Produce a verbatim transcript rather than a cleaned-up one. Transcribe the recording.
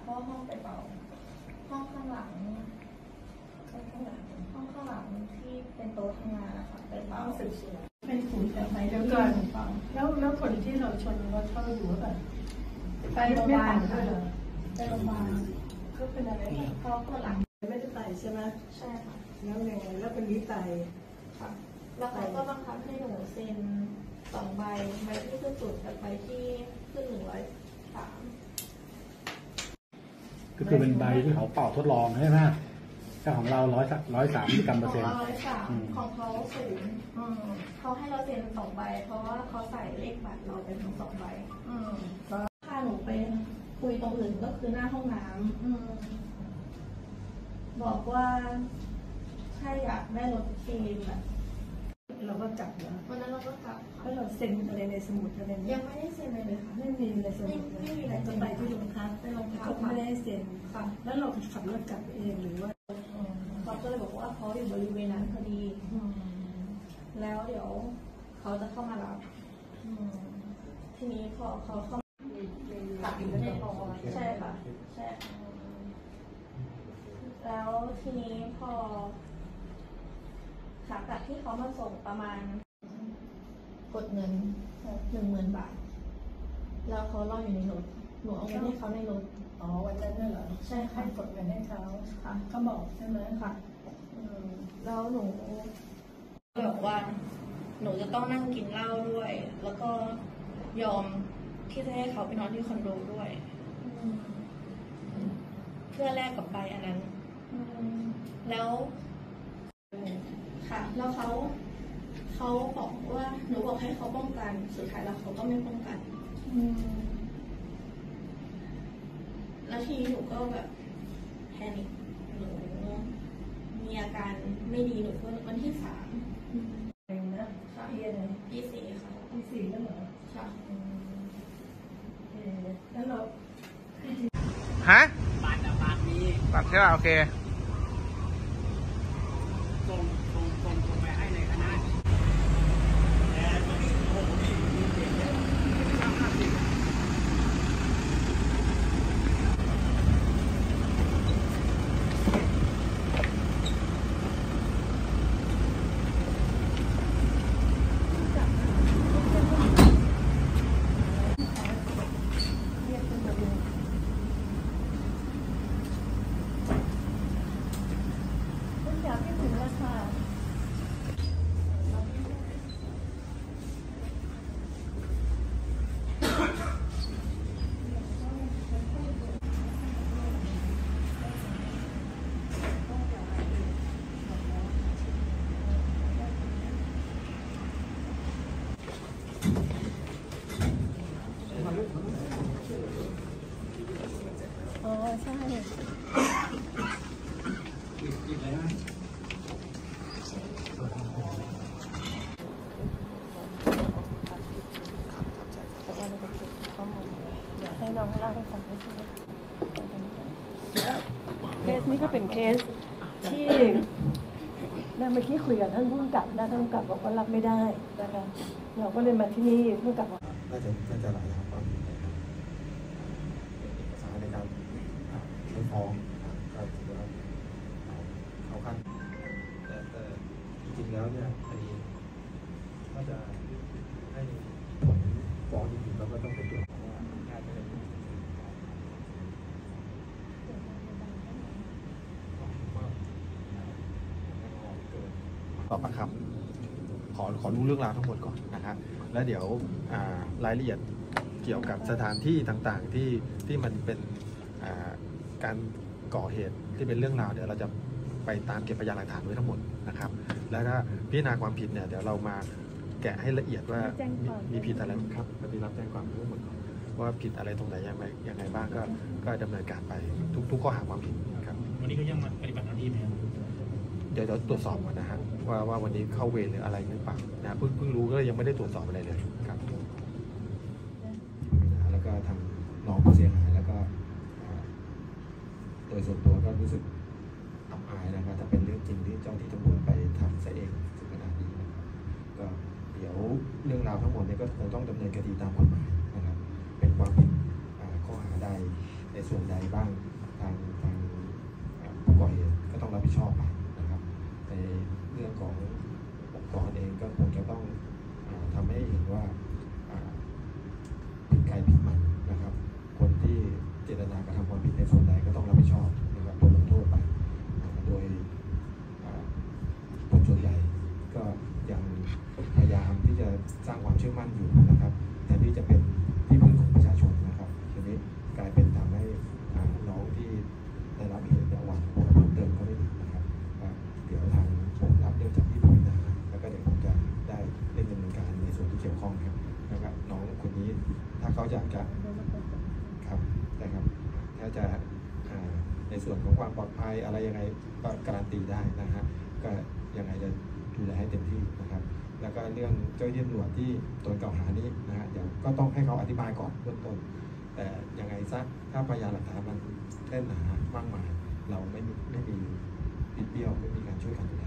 เข้าห้องไปเป่าห้องข้างหลังห้องข้างหลังห้องข้างหลังที่เป็นโต๊ะทำงานนะคะไปเป่าสืบสวนเป็นศูนย์แต่ไปเดี๋ยวก่อนแล้วแล้วคนที่เราชนรถเขาอยู่แบบไปโรงพยาบาลค่ะไปโรงพยาบาลก็เป็นอะไรเขาปวดหลังไม่ได้ไตใช่ไหมใช่ค่ะแล้วไงแล้วเป็นวิไตค่ะแล้วเขาก็บังคับให้หนูเซ็นสองใบใบที่ขึ้นสุดกับใบที่ขึ้นหนึ่งร้อยสามก็คือเป็นใบที่เขาเป่าทดลองใช่ไหมถ้าของเราร้อยร้อยสามมิลลิกรัมเปอร์เซ็นต์ของเราร้อยสามของเขาศูนย์เขาให้เราเซ็นสองใบเพราะว่าเขาใส่เลขบัตรเราเป็นทั้งสองใบแล้วพาหนูไปคุยตรงอื่นก็คือหน้าห้องน้ำบอกว่าถ้าอยากได้รถฟรีแบบเราก็กลับแล้ววันนั้นเราก็กลับแล้วเราเซ็นอะไรในสมุดอะไรยังไม่ได้เซ็นเลยเลยค่ะไม่มีในสมุดไม่มีอะไรจะไปที่โรงพักไปโรงพักไม่ได้เซ็นค่ะแล้วเราขับรถกลับเองหรือว่าเขาก็เลยบอกว่าเขาอยู่บริเวณนั้นพอดีแล้วเดี๋ยวเขาจะเข้ามารับทีนี้พอเขาเข้าตัดไม่ได้รอใช่ค่ะใช่แล้วทีนี้พอขากลับที่เขามาส่งประมาณกดเงินหนึ่งหมื่นบาทแล้วเขารออยู่ในรถหนูเอาเงินให้เขาในรถอ๋อวันนั้นน่ะเหรอใช่ค่ะกดเงินให้เขาค่ะเขาบอกใช่ไหมค่ะแล้วหนูบอกว่าหนูจะต้องนั่งกินเหล้าด้วย แล้วก็ยอมที่จะให้เขาไปนอนที่คอนโดด้วยเพื่อแลกกับใบอันนั้นแล้วค่ะแล้วเขาเขาบอกว่าหนูบอกให้เขาป้องกันสุดท้ายแล้วเขาก็ไม่ป้องกันแล้วทีนี้หนูก็แบบแพนิคหนูมีอาการไม่ดีหนูวันที่สามเองนะค่ะปีอะไรปีสี่ค่ะปีสี่แล้วเหรอค่ะแล้วเราฮะบัตรบัตรมีบัตรใช่ป่ะโอเคส่งส่งส่งส่งไปให้ในคณะอ๋อใช่ให้น้องเล่าให้ฟังด้วยเคสนี้ก็เป็นเคสที่เมื่อกี้คุยกับท่านผู้กำกับนะท่านผู้กำกับบอกว่ารับไม่ได้นะคะเราก็เลยมาที่นี่ผู้กำกับน่าจะน่าจะหลายอย่างความผิดนะครับเอกสารในการไม่ฟ้องก็ถือว่าเข้าขั้นแต่แต่จริงๆแล้วเนี่ยคดีถ้าจะให้ผลฟ้องจริงๆแล้วก็ต้องเป็นตัวของว่าน่าจะได้ตอบปากคำขอขอรู้เรื่องราวทั้งหมดก่อนนะครับแล้วเดี๋ยวรายละเอียดเกี่ยวกับสถานที่ต่างๆที่ที่มันเป็นการก่อเหตุที่เป็นเรื่องราวเดี๋ยวเราจะไปตามเก็บพยานหลักฐานไว้ทั้งหมดนะครับแล้วถ้าพิจารณาความผิดเนี่ยเดี๋ยวเรามาแกะให้ละเอียดว่ามีผิดอะไรครับเราไปรับแจ้งความทั้งหมดก่อนว่าผิดอะไรตรงไหนยังไงยังไงบ้างก็ก็ดำเนินการไปทุกทุกข้อหาความผิดครับวันนี้เขายังมาปฏิบัติหน้าที่ไหมครับเดี๋ยวเราตรวจสอบก่อนนะฮะว่าว่าวันนี้เข้าเวรหรืออะไรหรือเปล่านะเพิ่งเพิ่งรู้ก็ยังไม่ได้ตรวจสอบอะไรเลยครับแล้วก็ทำน้องผู้เสียหายแล้วก็โดยส่วนตัวก็รู้สึกอับอายนะครับถ้าเป็นเรื่องจริงที่เจ้าที่ตำรวจไปทำซะเองถึงขนาดนี้นะครับก็เดี๋ยวเรื่องราวทั้งหมดนี้ก็คงต้องดำเนินคดีตามกฎหมายนะครับเป็นความผิดข้อหาใดในส่วนใดบ้างทางทางผู้ก่อเหตุก็ต้องรับผิดชอบไปนะครับในเรื่องขององค์กรเองก็คงจะต้องทำให้เห็นว่าผิดใครผิดมันนะครับคนที่เจตนากระทำความผิดในส่วนใดก็ต้องรับผิดชอบนะครับโดนลงโทษไปโดยคนส่วนใหญ่ก็ยังพยายามที่จะสร้างความเชื่อมั่นอยู่นะครับแต่ที่จะเป็นที่พึ่งของประชาชนนะครับทีนี้กลายเป็นทำให้น้องที่ได้รับเหตุเนี่ยหวั่นกลัวเพิ่มเติมก็ไม่ดีนะครับเดี๋ยวทางผมรับเรื่องจากที่ปวีณาแล้วก็เดี๋ยวผมจะได้เร่งดำเนินการในส่วนที่เกี่ยวข้องครับนะครับน้องคนนี้ถ้าเขาอยากจะครับนะครับถ้าจะในส่วนของความปลอดภัยอะไรยังไงก็การันตีได้นะฮะก็ยังไงจะดูแลให้เต็มที่นะครับแล้วก็เรื่องเจ้าหน้าที่ตำรวจที่โดนกล่าวหานี้นะฮะเดี๋ยวก็ต้องให้เขาอธิบายก่อนเบื้องต้นแต่ยังไงซะถ้าพยานหลักฐานมันแน่นหนามากมายเราไม่มีไม่มีปิดเบี้ยวไม่มีการช่วยกัน